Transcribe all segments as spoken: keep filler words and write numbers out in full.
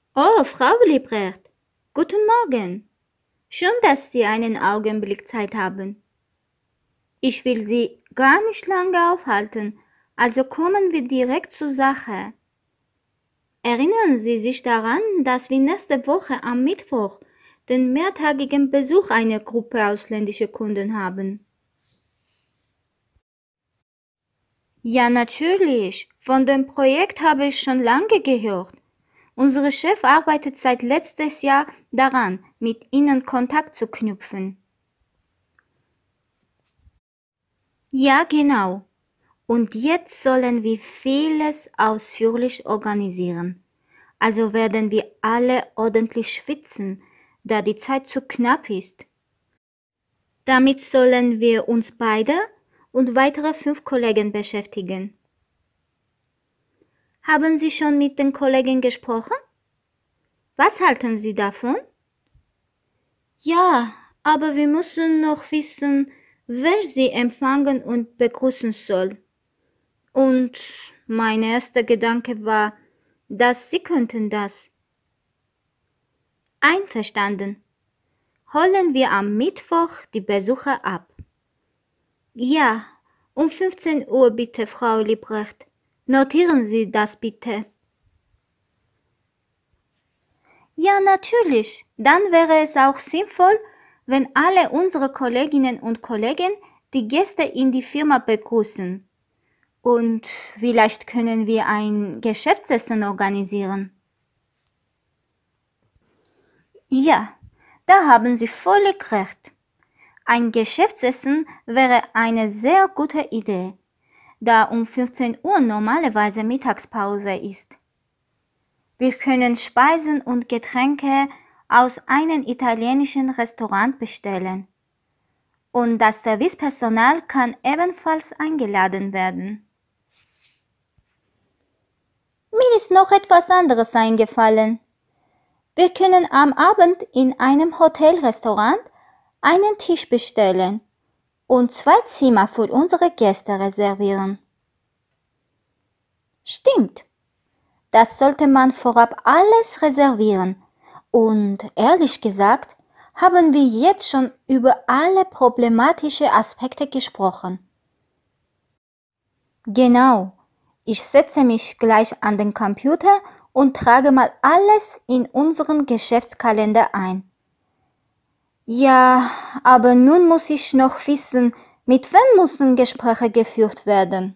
Oh, Frau Liebrecht, guten Morgen. Schön, dass Sie einen Augenblick Zeit haben. Ich will Sie gar nicht lange aufhalten, also kommen wir direkt zur Sache. Erinnern Sie sich daran, dass wir nächste Woche am Mittwoch den mehrtägigen Besuch einer Gruppe ausländischer Kunden haben? Ja, natürlich. Von dem Projekt habe ich schon lange gehört. Unser Chef arbeitet seit letztes Jahr daran, mit Ihnen Kontakt zu knüpfen. Ja, genau. Und jetzt sollen wir vieles ausführlich organisieren. Also werden wir alle ordentlich schwitzen, da die Zeit zu knapp ist. Damit sollen wir uns beide und weitere fünf Kollegen beschäftigen. Haben Sie schon mit den Kollegen gesprochen? Was halten Sie davon? Ja, aber wir müssen noch wissen, wer Sie empfangen und begrüßen soll. Und mein erster Gedanke war, dass Sie könnten das. Einverstanden. Holen wir am Mittwoch die Besucher ab. Ja, um fünfzehn Uhr bitte, Frau Liebrecht. Notieren Sie das bitte. Ja, natürlich. Dann wäre es auch sinnvoll, wenn alle unsere Kolleginnen und Kollegen die Gäste in die Firma begrüßen. Und vielleicht können wir ein Geschäftsessen organisieren. Ja, da haben Sie völlig recht. Ein Geschäftsessen wäre eine sehr gute Idee, da um fünfzehn Uhr normalerweise Mittagspause ist. Wir können Speisen und Getränke aus einem italienischen Restaurant bestellen. Und das Servicepersonal kann ebenfalls eingeladen werden. Mir ist noch etwas anderes eingefallen. Wir können am Abend in einem Hotelrestaurant einen Tisch bestellen und zwei Zimmer für unsere Gäste reservieren. Stimmt. Das sollte man vorab alles reservieren. Und ehrlich gesagt, haben wir jetzt schon über alle problematischen Aspekte gesprochen. Genau. Ich setze mich gleich an den Computer und trage mal alles in unseren Geschäftskalender ein. Ja, aber nun muss ich noch wissen, mit wem müssen Gespräche geführt werden.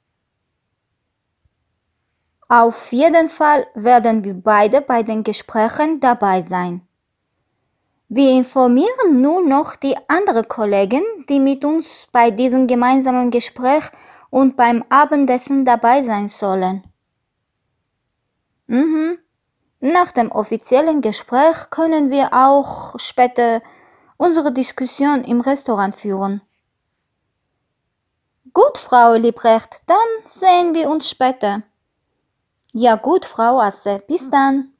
Auf jeden Fall werden wir beide bei den Gesprächen dabei sein. Wir informieren nur noch die anderen Kollegen, die mit uns bei diesem gemeinsamen Gespräch und beim Abendessen dabei sein sollen. Mhm. Nach dem offiziellen Gespräch können wir auch später unsere Diskussion im Restaurant führen. Gut, Frau Liebrecht, dann sehen wir uns später. Ja gut, Frau Asse, bis dann.